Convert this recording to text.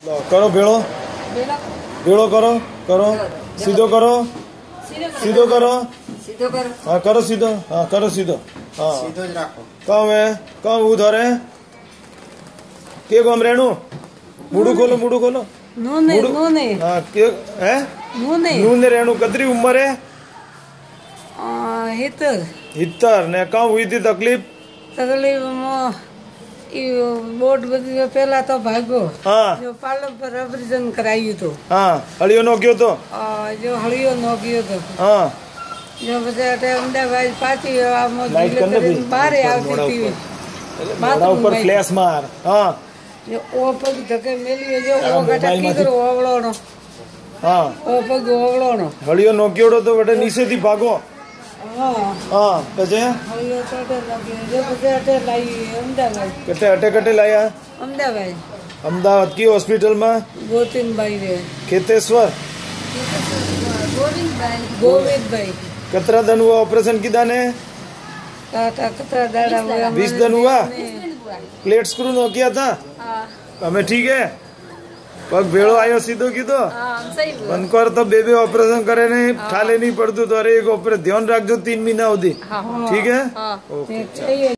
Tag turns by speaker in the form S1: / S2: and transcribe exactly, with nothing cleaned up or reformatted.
S1: करो भेड़ो भेड़ो करो करो सीधो करो सीधो करो
S2: सीधो करो
S1: हाँ करो सीधो हाँ करो सीधो हाँ
S2: सीधो ज राखो
S1: कम है कम उधर है के गम रेणु मुड़ू खोलो मुड़ू खोलो
S2: नूने नूने
S1: हाँ के है
S2: नूने
S1: नूने रेणु कतरी उम्र है
S2: हितर
S1: हितर ने कम हुई थी तकलीफ
S2: तकलीफ बोट बधी पेला तो भागो
S1: हाँ
S2: जो पार्लर पर ऑपरेशन कराયું तो
S1: हाँ हड़ियो नो क्यों तो
S2: जो हड़ियो नो गयो तो
S1: हाँ
S2: जो बजे अहमदाबाद पाછી
S1: लाइट करने भी
S2: बाहर આવતી હતી
S1: मोड़ा ऊपर फ्लैश मार हाँ
S2: जो ओ पग धके मेलियो जो ओ गटा कीकरो ओवळोनो
S1: हाँ
S2: ओ पग ओवळोनो
S1: हड़ियो नो क्यों तो बेटे नीचे थी भागो
S2: हाँ
S1: हाँ कजे
S2: हड़ियो तो लगे जो बजे अटे लाई अहमदाबाद
S1: कटे अटे कटे लाया
S2: अहमदाबाद
S1: अहमदाबाद की हॉस्पिटल में
S2: गोतिन भाई रे
S1: खेतेश्वर
S2: गोविंद भाई गोविंद भाई
S1: कतरा दिन हुआ ऑपरेशन की दाने
S2: काटा कतरा दाड़ा हुआ
S1: बीस दिन हुआ प्लेट स्क्रू नो किया था हमें ठीक है पग भेड़ो आयो सीधो की तो बनकर तो बेबी ऑपरेशन करे नहीं ठाले नहीं पड़तू तो अरे एक ऑपरेशन ध्यान रख जो तीन महीना होती ठीक है।